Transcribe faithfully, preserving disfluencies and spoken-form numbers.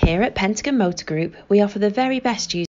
Here at Pentagon Motor Group, we offer the very best used